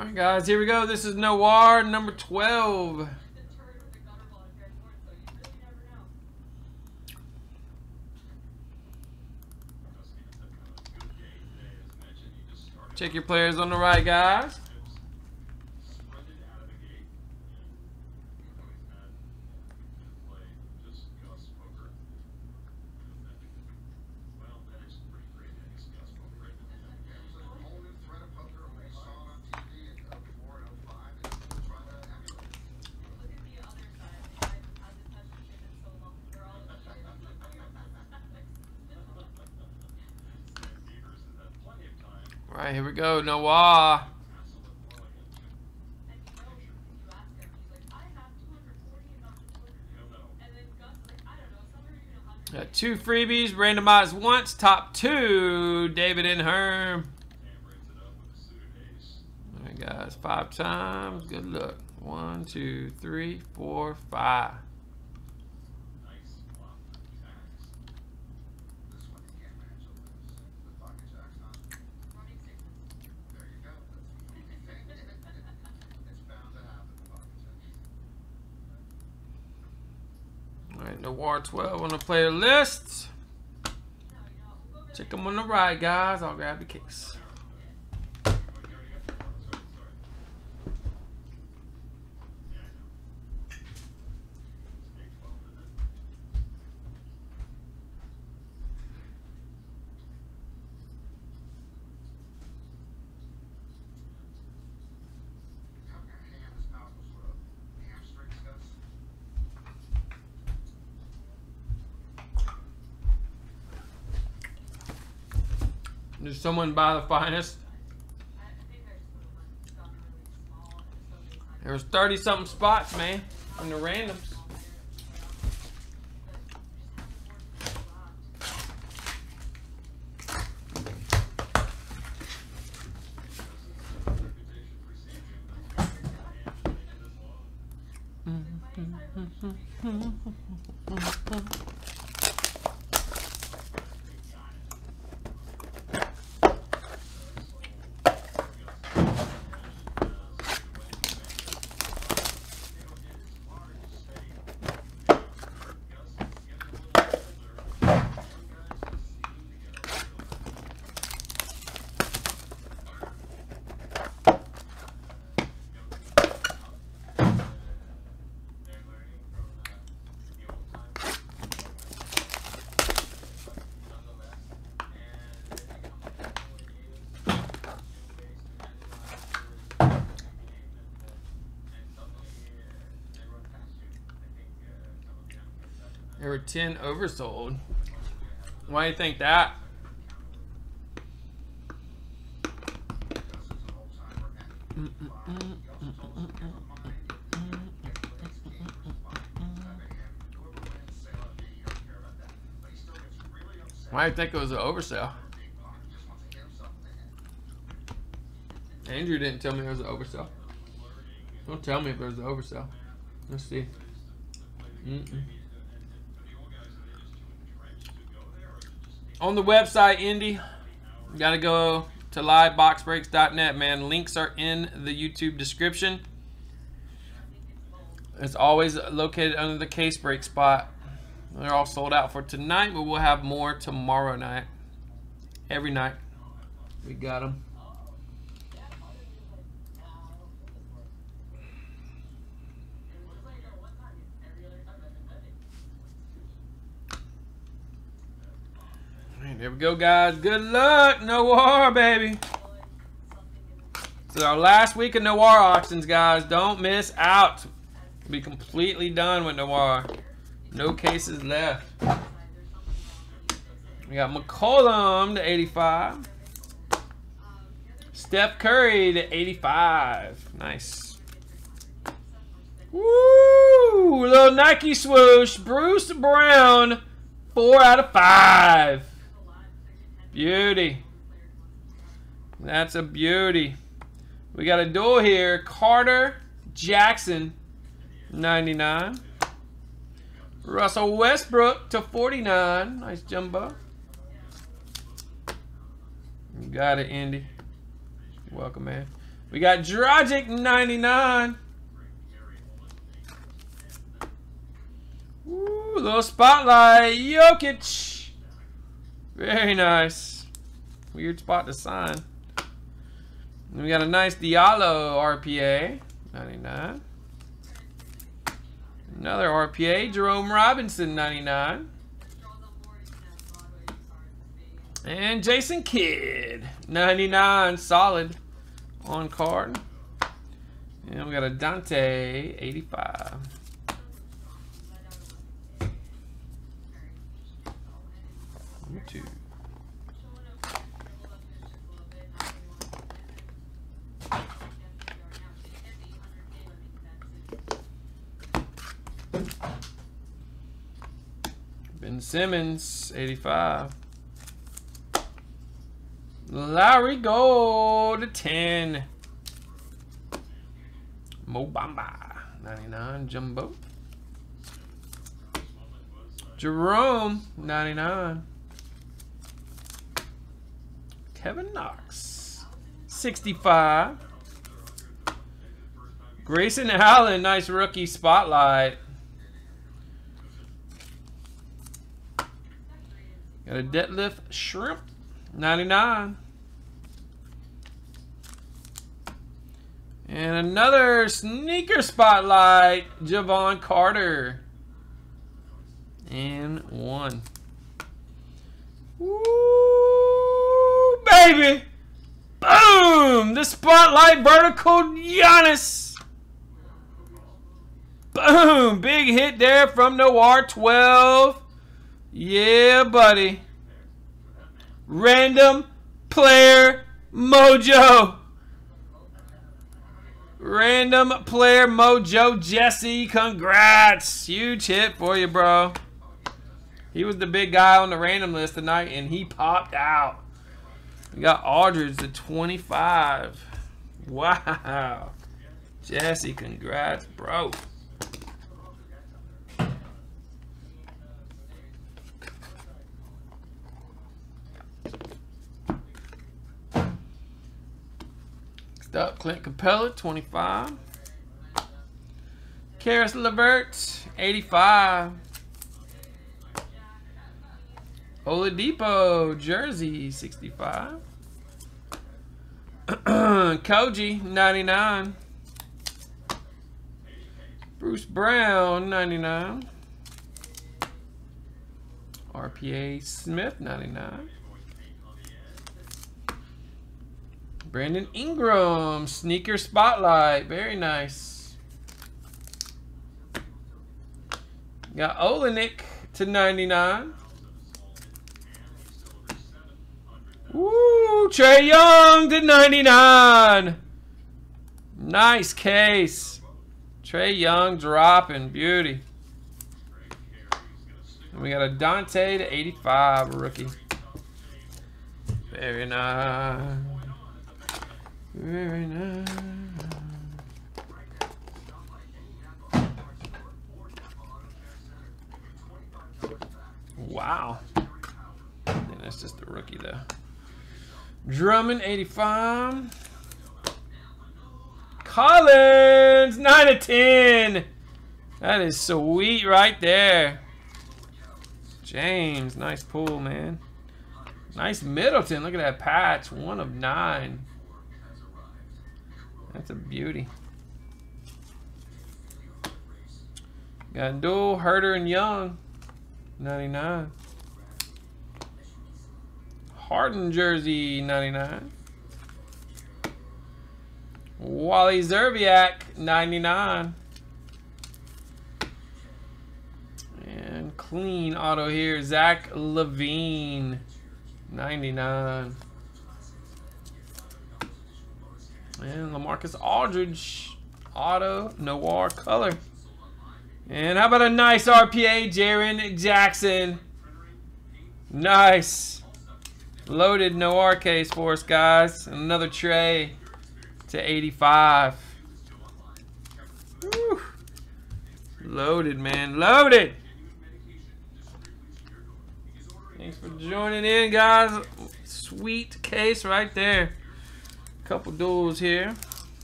Alright guys, here we go. This is Noir number 12. Check your players on the right, guys. All right, here we go. Noir. Got 2 freebies, randomized once, top 2, David and Herm. All right, guys, 5 times. Good luck. 1, 2, 3, 4, 5. Alright, Noir 12 on the player list. Check them on the right, guys. I'll grab the case. There's someone by the finest. There's 30-something spots, man, in the randoms. There were 10 oversold. Why do you think that? Why do you think it was an oversell? Andrew didn't tell me there was an oversell. Don't tell me if there's an oversell. Let's see. On the website, Indy, you gotta go to liveboxbreaks.net, man. Links are in the YouTube description. It's always located under the case break spot. They're all sold out for tonight, but we'll have more tomorrow night. Every night, we got them. Here we go, guys. Good luck, Noir, baby. This is our last week of Noir auctions, guys. Don't miss out. We'll be completely done with Noir. No cases left. We got McCollum to 85. Steph Curry to 85. Nice. Woo! Little Nike swoosh. Bruce Brown. 4 out of 5. Beauty. That's a beauty. We got a duel here. Carter Jackson, 99. Russell Westbrook to 49. Nice jumbo. You got it, Indy. Welcome, man. We got Dragic 99. Ooh, little spotlight. Jokic. Very nice. Weird spot to sign. And we got a nice Diallo RPA. 99. Another RPA. Jerome Robinson 99. And Jason Kidd, 99, solid on card. And we got a Dante, 85. Number 2. Ben Simmons, 85. Larry Gold to 10. Mo Bamba 99 jumbo. Jerome 99. Kevin Knox 65. Grayson Allen, nice rookie spotlight. Got a Detlef Shrimp 99. And another sneaker spotlight, Javon Carter. And 1. Woo, baby. Boom. The spotlight vertical Giannis. Boom. Big hit there from Noir 12. Yeah, buddy. Random player mojo. Random player mojo Jesse. Congrats. Huge hit for you, bro. He was the big guy on the random list tonight, and he popped out. We got Aldridge to 25. Wow. Jesse, congrats, bro. Up, Clint Capella, 25. Karis LeVert, 85. Oladipo, jersey, 65. Koji, 99. Bruce Brown, 99. RPA Smith, 99. Brandon Ingram, sneaker spotlight, very nice. Got Olenek to 99. Woo, Trae Young to 99. Nice case. Trae Young dropping, beauty. And we got a Dante to 85, rookie. Very nice. Very nice. Wow. I think that's just a rookie though. Drummond 85. Collins 9 of 10. That is sweet right there. James, nice pull, man. Nice Middleton. Look at that patch. 1 of 9. That's a beauty. Got Duel, Herter, and Young. 99. Harden jersey, 99. Wally Zerbiak, 99. And clean auto here, Zach LaVine, 99. And LaMarcus Aldridge, auto, noir color. And how about a nice RPA, Jaren Jackson. Nice. Loaded noir case for us, guys. And another Trae to 85. Woo. Loaded, man. Loaded. Thanks for joining in, guys. Sweet case right there. Couple duels here.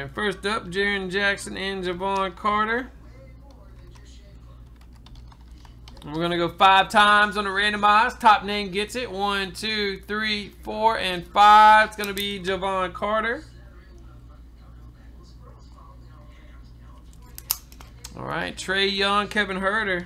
right, first up, Jaren Jackson and Javon Carter. We're going to go 5 times on the randomized. Top name gets it. 1, 2, 3, 4, and 5. It's going to be Javon Carter. All right, Trae Young, Kevin Huerter.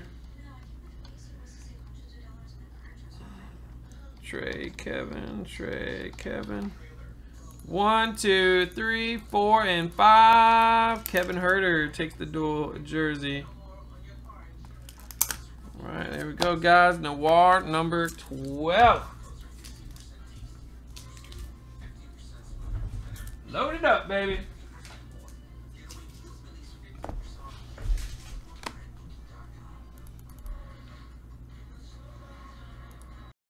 Trae, Kevin. 1, 2, 3, 4, and 5. Kevin Huerter takes the dual jersey. All right, there we go, guys. Noir number 12. Load it up, baby.